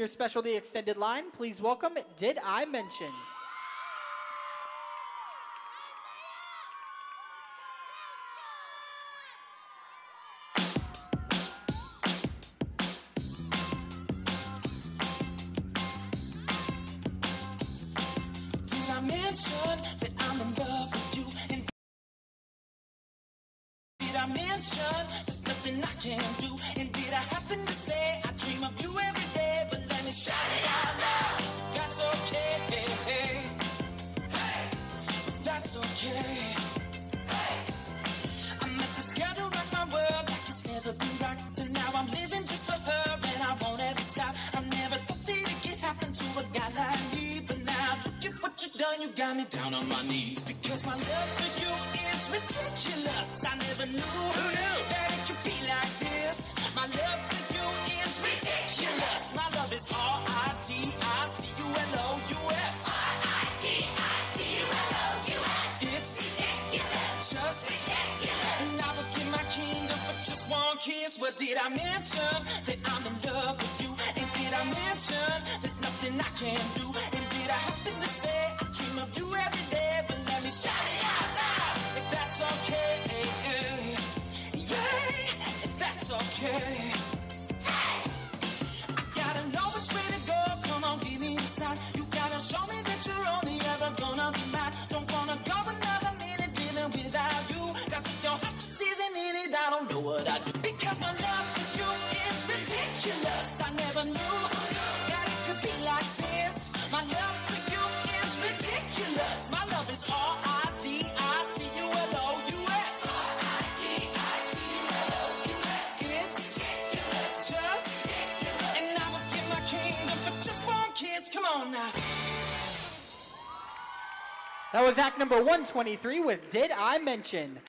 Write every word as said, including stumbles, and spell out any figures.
your specialty extended line, please welcome Did I Mention? Did I mention that I'm in love with you? And did I mention there's nothing I can do? And did I happen to say I dream of you every day? But let me shout it out loud. That's okay. Hey. But that's okay. Hey. I met this girl to rock my world like it's never been rocked. And now I'm living just for her, and I won't ever stop. I never thought that it could happen to a guy like me, but now look at what you done. You got me down on my knees because my love for you is ridiculous. I never knew that it could be like this. My love for you is ridiculous. My love is R I D I C U L O U S. R I D I C U L O U S. It's ridiculous. Just ridiculous. And I would give my kingdom for just one kiss. But did I mention that I'm in love with you? And did I mention there's nothing I can do? And did I happen to say I dream of you every day? But let me shout it out loud if that's okay. Yeah, if that's okay. I gotta know which way to go. Come on, give me a sign. You gotta show me that you're only ever gonna be mine. Don't wanna go another minute living without you. Cause if your heart just isn't in it, I don't know what I do. Because my love for you is ridiculous. I never knew that it could be like this. My love for you is ridiculous. My love is R I D I C U L O U S. R I D I C U L O U S. It's ridiculous. Just ridiculous. And I would give my kingdom for just one kiss. Come on now. That was act number one twenty-three with Did I Mention?